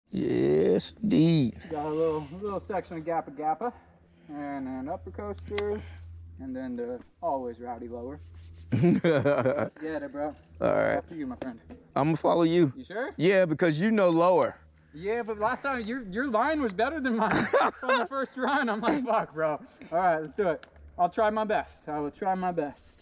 Yes, indeed. Got a little section of Gappa, and an upper coaster, and then the always rowdy lower. Let's get it, bro. All right. After you, my friend. I'm gonna follow you. You sure? Yeah, because you know lower. Yeah, but last time your line was better than mine from the first run. I'm like, fuck, bro. All right, let's do it. I'll try my best. I will try my best.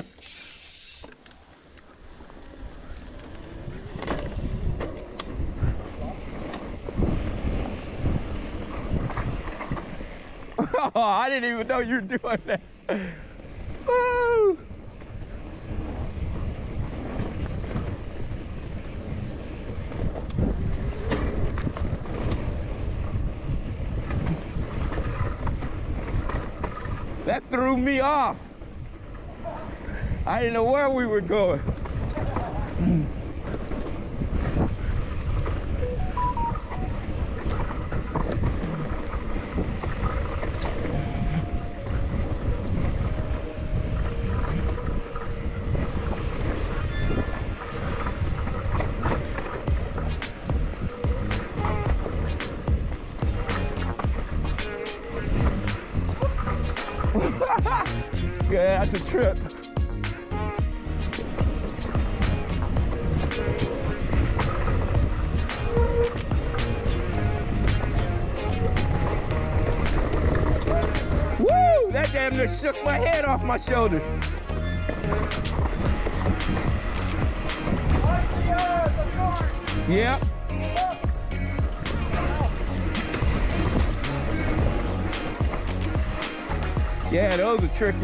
Oh, I didn't even know you were doing that. Woo! That threw me off. I didn't know where we were going. Yeah, that's a trip. Woo! That damn near shook my head off my shoulders. Yep. Yeah, those are tricky.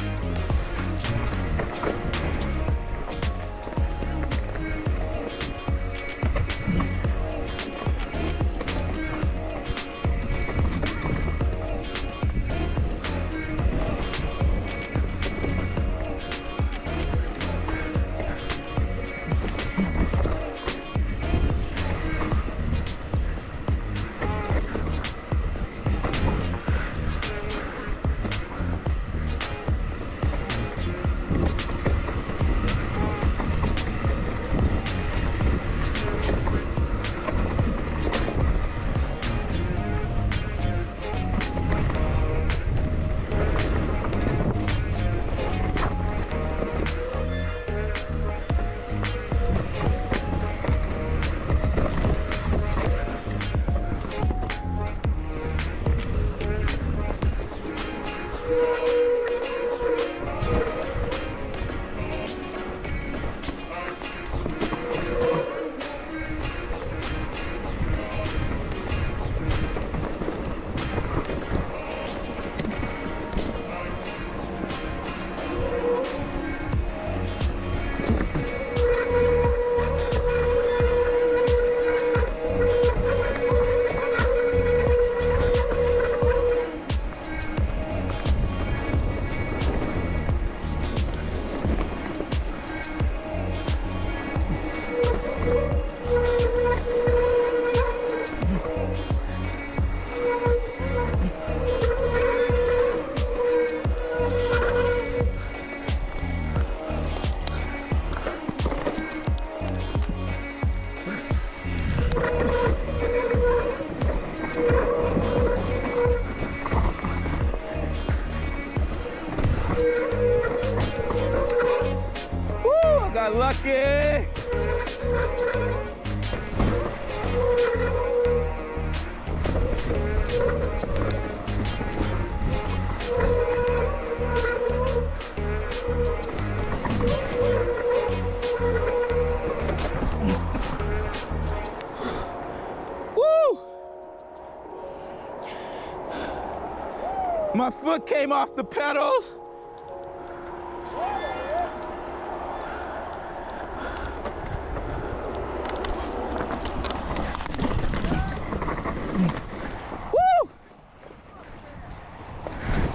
Got lucky. Woo! My foot came off the pedals.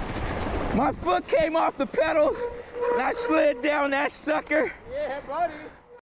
My foot came off the pedals and I slid down that sucker. Yeah, buddy.